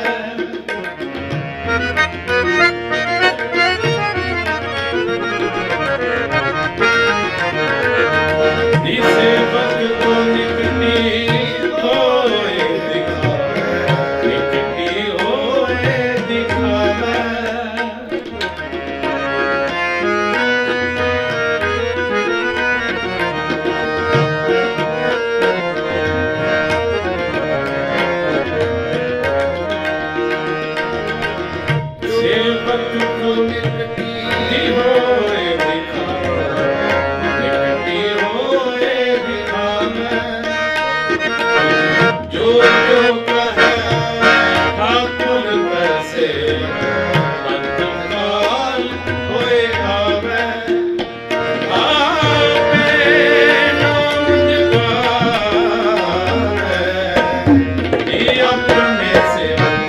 सेवक को निकटी होए दिखावे, निकटी होए दिखावे। सेवक को निकटी होए दिखावे, निकटी होए दिखावे। जो जो कहे ठाकुर वैसे अंतकाल होए आवे। आपे नाम जपावे, ये अपने सेवक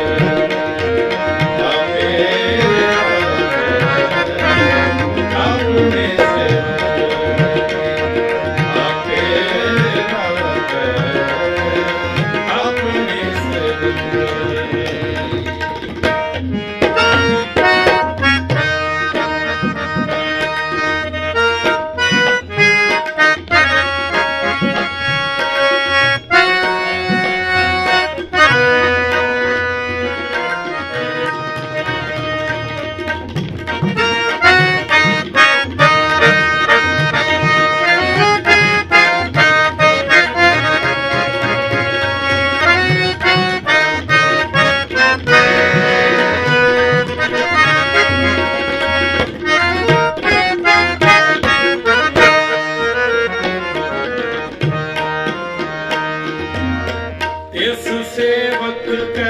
इस सेवक के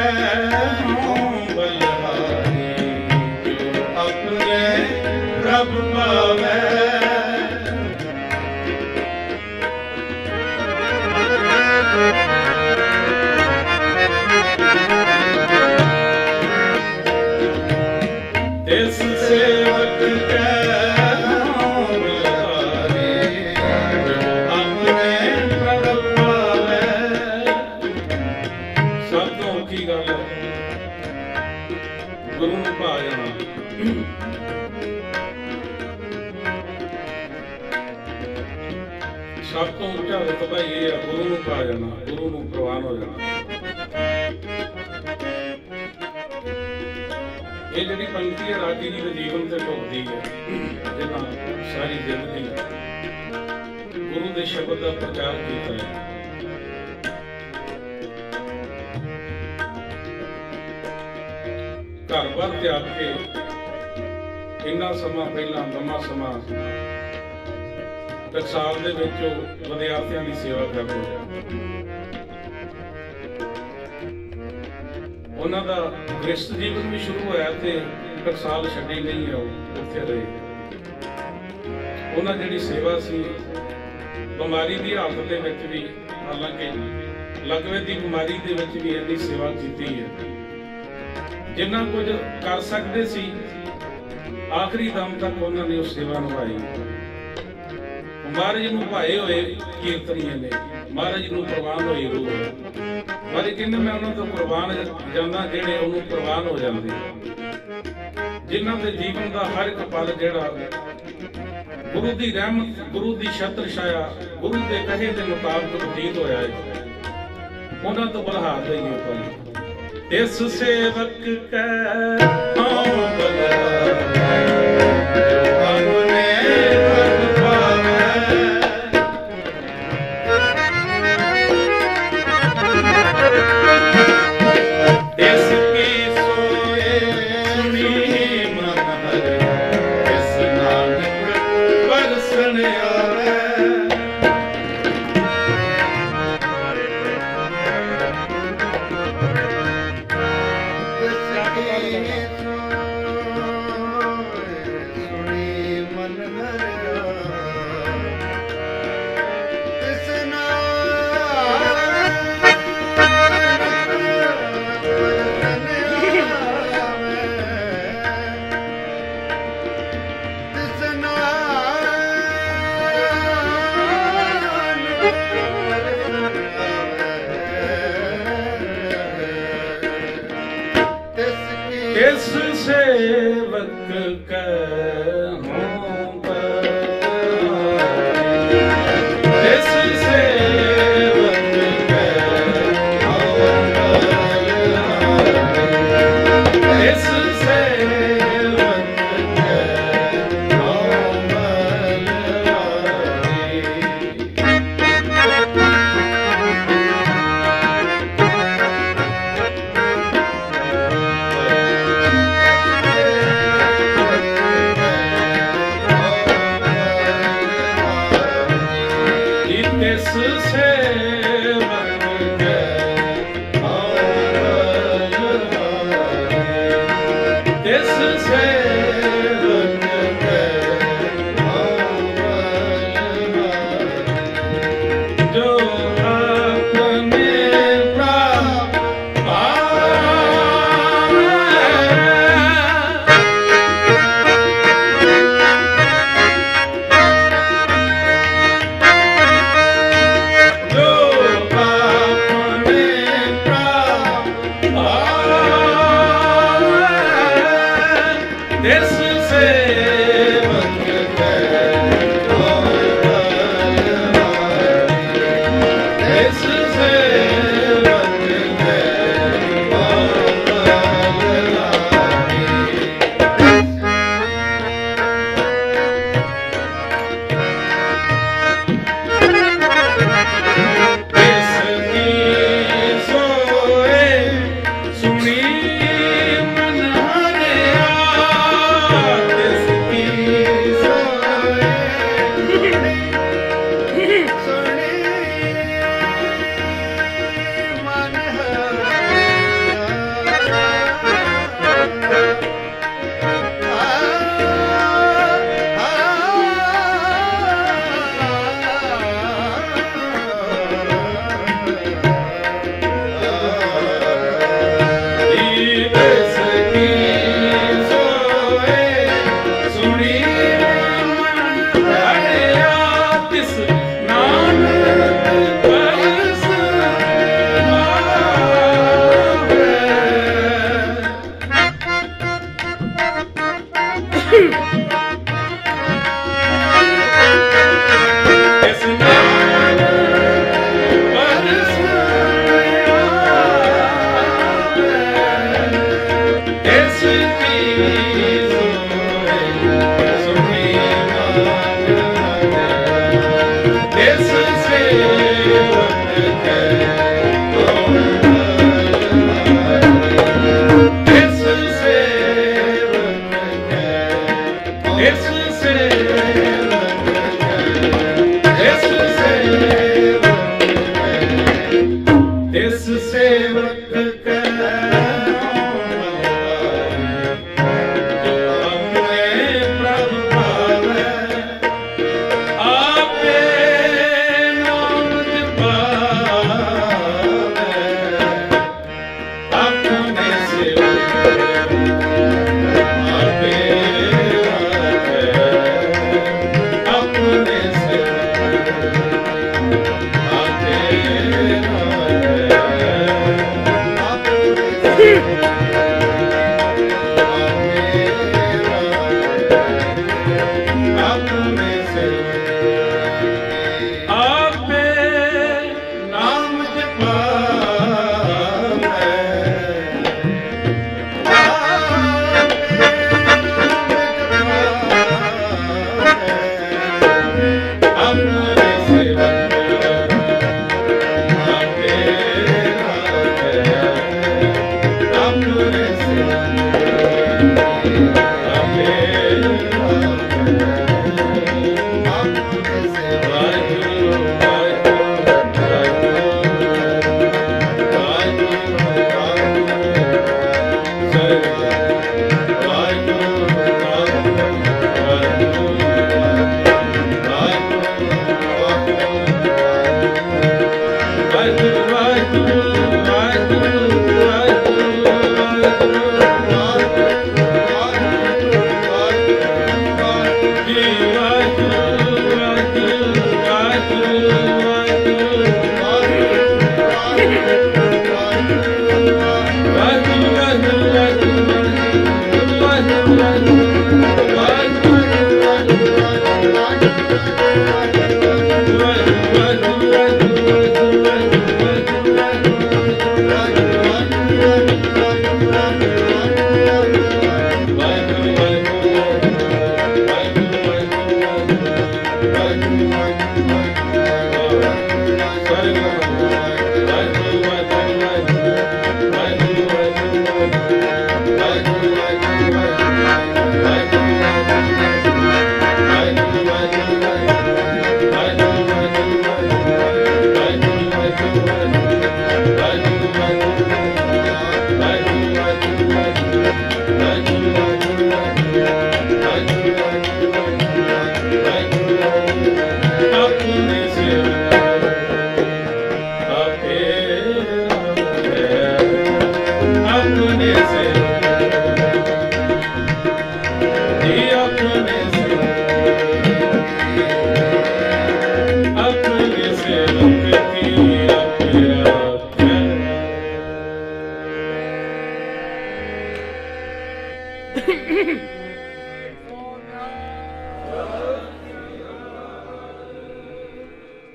बलहारी, जो अपने रब पावे। इस सेवक के बलहारी, जो अपने रब पावे। सब तो औखी गल है गुरु नूं भा जाना। सब तो ऊंचा रुतबा ये है गुरु नूं भा जाना, गुरु नूं प्रवान हो जाना। ये जिहड़ी पंक्ति है रागी जी के जीवन से ढुकदी है, जिन्हां सारी जिंदगी गुरु के शब्द का प्रचार किया है। घर बार त्याग के इन्ना समा पहला लंबा समा टकसाल दे विच विद्यार्थियों की सेवा करते हैं। उन्हां दा गृहस्थ जीवन भी शुरू होया ते टकसाल छड्डी नहीं है, उत्थे रहे। उन्हां जिहड़ी सेवा सी बीमारी की हालत दे विच भी, हालांकि लगवे की बीमारी दे विच भी इन्नी सेवा की है जिन्ना कुछ कर सकते सी। आखिरी दम तक उन्होंने उस सेवा निभाई। महाराज नूं भाए हुए कीर्तनीय ने, महाराज नूं प्रवान होई रूह। महाराज कहंदे मैं उन्हां तों कुर्बान जांदा, जिहड़े उहनूं कुर्बान हो जांदे, जिन्हां दे जीवन का हर एक पल जिहड़ा गुरु की रहमत, गुरु की छत्र छाया, गुरु के कहे के मुताबिक बतीत होया है, उन्हां तों बलहा दईए भाई। इस सेवक का तिस सेवक के तिस सेवक के जो अपने प्राण पावे जो अपने प्राण पावे तिस सेवक के तिस सेवक के तिसकी सोए सुनी मन हरिया तिसकी सोए तिसकी सोए सुनी मन हरिया तिस नानक परस पावे तिस नानक परस पावे तिसकी सोए सुनी मन हरिया तिस सेवक के तिस सेवक के तिस सेवक के तिस सेवक के तिस सेवक के जो अपने प्रभु पावे आपे नाम जपावे अपने सेवक आपे अपने सेवक आपे अपने सेवक आपे नाम जपावे अपने सेवक आपे अपने Bye.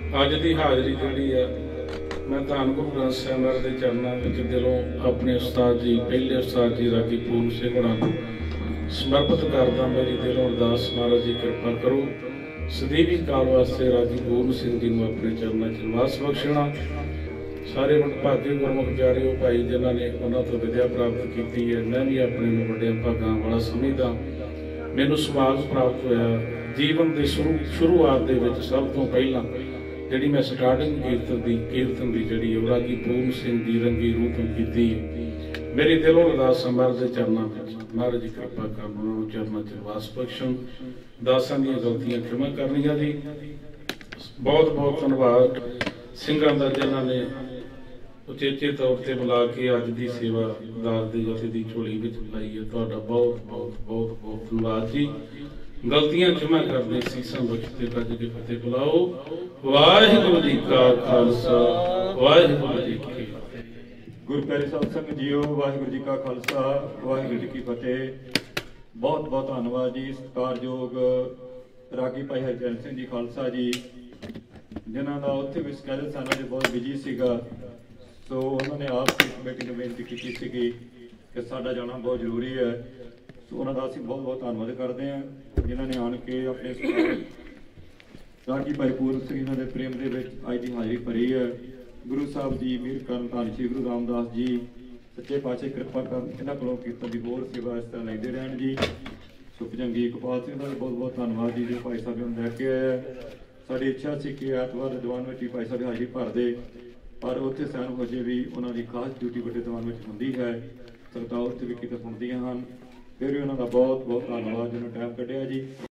ਅੱਜ ਦੀ ਹਾਜ਼ਰੀ ਜਿਹੜੀ ਆ ਮੈਂ ਧੰਨ ਗੁਰੂ ਗ੍ਰੰਥ ਸਾਹਿਬ ਮਹਾਰਾਜ ਦੇ ਚਰਨਾਂ ਵਿੱਚ ਦਿਲੋਂ ਆਪਣੇ ਉਸਤਾਦ ਜੀ ਪਹਿਲੇ ਉਸਤਾਦ ਜੀ ਰਾਗੀ ਪੂਰਨ ਸਿੰਘ ਹੋਰਾਂ ਨੂੰ ਸਮਰਪਿਤ ਕਰਦਾ। ਮੇਰੀ ਦਿਲੋਂ ਅਰਦਾਸ ਮਹਾਰਾਜ ਜੀ ਕਿਰਪਾ ਕਰੋ ਸਦੀਵੀ ਕਾਲ ਵਾਸਤੇ ਰਾਗੀ ਪੂਰਨ ਸਿੰਘ ਜੀ ਨੂੰ ਆਪਣੇ ਚਰਨਾਂ 'ਚ ਨਿਵਾਸ ਬਖਸ਼ਣਾ। ਸਾਰੇ ਵਡਭਾਗੇ ਗੁਰਮੁਖ ਪਿਆਰਿਓ ਭਾਈ ਜਿਨ੍ਹਾਂ ਨੇ ਉਹਨਾਂ ਤੋਂ ਵਿਦਿਆ ਪ੍ਰਾਪਤ ਕੀਤੀ ਹੈ, ਮੈਂ ਵੀ ਆਪਣੇ ਨੂੰ ਵੱਡਿਆਂ ਭਾਗਾਂ ਵਾਲਾ ਸਮਝਦਾ। ਮੈਨੂੰ ਸੁਭਾਗ ਪ੍ਰਾਪਤ ਹੋਇਆ ਜੀਵਨ ਦੇ ਸ਼ੁਰੂ ਸ਼ੁਰੂਆਤ ਦੇ ਵਿੱਚ ਸਭ ਤੋਂ ਪਹਿਲਾਂ ਜਿਹੜੀ ਮੈਂ ਸਟਾਰਟਿੰਗ ਕੀਰਤਨ ਦੀ ਕੀਰਤਨ ਦੀ ਜਿਹੜੀ ਉਹ ਰਾਗੀ ਪੂਰਨ ਸਿੰਘ ਦੀ ਰੰਗੀ ਰੂਹ ਤੋਂ ਕੀਤੀ। ਮੇਰੀ ਦਿਲੋਂ ਅਰਦਾਸ ਮਹਾਰਾਜ ਦੇ ਚਰਨਾਂ ਵਿੱਚ ਮਹਾਰਾਜ ਜੀ ਕਿਰਪਾ ਕਰਨ ਉਹਨਾਂ ਨੂੰ ਚਰਨਾਂ 'ਚ ਵਾਸ ਬਖਸ਼ਣ, ਦਾਸਾਂ ਦੀਆਂ ਗਲਤੀਆਂ ਖਿਮਾ ਕਰਨੀਆਂ ਜੀ। ਬਹੁਤ ਬਹੁਤ ਧੰਨਵਾਦ ਸਿੰਘਾਂ ਦਾ ਜਿਨ੍ਹਾਂ ਨੇ ਉਚੇਚੇ ਤੌਰ ਤੇ ਬੁਲਾ ਕੇ ਅੱਜ ਦੀ ਸੇਵਾ ਦਾਸ ਦੇ ਜਥੇ ਦੀ ਝੋਲੀ ਵਿੱਚ ਪਾਈ ਹੈ। ਤੁਹਾਡਾ ਬਹੁਤ ਬਹੁਤ ਬਹੁਤ ਬਹੁਤ ਧੰਨਵਾਦ ਜੀ। ਗਲਤੀਆਂ ਖਿਮਾ ਕਰਦੇ ਸੀਸਾਂ ਬਖਸ਼ਦੇ ਕੱਜ ਕੇ ਫਤਿਹ ਬੁਲਾਓ। ਵਾਹਿਗੁਰੂ ਜੀ ਕਾ ਖਾਲਸਾ ਵਾਹਿਗੁਰੂ ਜੀ ਕੀ ਫਤਿਹ। ਗੁਰੂ ਪਿਆਰੇ ਸਾਧ ਸੰਗਤ ਜੀਓ, ਵਾਹਿਗੁਰੂ ਜੀ ਕਾ ਖਾਲਸਾ ਵਾਹਿਗੁਰੂ ਜੀ ਕੀ ਫਤਿਹ। ਬਹੁਤ ਬਹੁਤ ਧੰਨਵਾਦ ਜੀ ਸਤਿਕਾਰਯੋਗ ਰਾਗੀ ਭਾਈ ਹਰਚਰਨ ਸਿੰਘ ਜੀ ਖਾਲਸਾ ਜੀ, ਜਿਨ੍ਹਾਂ ਦਾ ਉੱਥੇ ਵੀ ਸਕੈਲ ਸਾਨਾ ਦੇ ਬਹੁਤ ਬਿਜੀ ਸੀਗਾ। ਸੋ ਉਹਨਾਂ ਨੇ ਆਪ ਕਮੇਟੀ ਨੂੰ ਬੇਨਤੀ ਕੀਤੀ ਸੀਗੀ ਕਿ ਸਾਡਾ ਜਾਣਾ ਬਹੁਤ ਜ਼ਰੂਰੀ ਹੈ। ਸੋ ਉਹਨਾਂ ਦਾ ਅਸੀਂ ਬਹੁਤ ਬਹੁਤ ਧੰਨਵਾਦ ਕਰਦੇ ਹਾਂ ਜਿਨ੍ਹਾਂ ਨੇ ਆਣ ਕੇ ਆਪਣੇ ਰਾਗੀ ਭਾਈ ਪੂਰਨ ਸਿੰਘ ਦੇ ਪ੍ਰੇਮ ਦੇ ਵਿੱਚ ਅੱਜ ਦੀ ਹਾਜ਼ਰੀ ਭਰੀ ਹੈ। ਗੁਰੂ ਸਾਹਿਬ ਜੀ ਮਿਹਰ ਕਰਨ, ਧੰਨ ਸ਼੍ਰੀ ਗੁਰੂ ਰਾਮਦਾਸ ਜੀ ਸੱਚੇ ਪਾਤਸ਼ਾਹ ਕਿਰਪਾ ਕਰਨ, ਇਹਨਾਂ ਕੋਲੋਂ ਕੀਰਤਨ ਦੀ ਹੋਰ ਸੇਵਾ ਇਸ ਤਰ੍ਹਾਂ ਲੈਂਦੇ ਰਹਿਣ ਜੀ। ਸੁਖਜੰਗੀ ਇਕਬਾਲ ਸਿੰਘ ਦਾ ਵੀ ਬਹੁਤ ਬਹੁਤ ਧੰਨਵਾਦ ਜੀ, ਜੋ ਭਾਈ ਸਾਹਿਬ ਨੂੰ ਲੈ ਕੇ ਆਇਆ। ਸਾਡੀ ਇੱਛਾ ਸੀ ਕਿ ਐਤਵਾਰ ਦੀਵਾਨ ਵਿੱਚ ਭਾਈ ਸਾਹਿਬ ਹਾਜ਼ਰੀ ਭਰਦੇ, ਪਰ ਉੱਥੇ ਸੈਨ ਹੋ ਜੇ ਵੀ ਉਹਨਾਂ ਦੀ ਖਾਸ ਡਿਊਟੀ ਵੱਡੇ ਦੀਵਾਨ ਵਿੱਚ ਹੁੰਦੀ ਹੈ। ਸੰਗਤਾਂ ਉੱਥੇ ਵੀ ਕਿਤੇ ਸੁਣਦੀਆਂ ਹਨ। ਫਿਰ ਵੀ ਉਹਨਾਂ ਦਾ ਬਹੁਤ ਬਹੁਤ ਧੰਨਵਾਦ ਜਿਹਨੂੰ ਟਾਈਮ ਕੱਢਿਆ ਜੀ।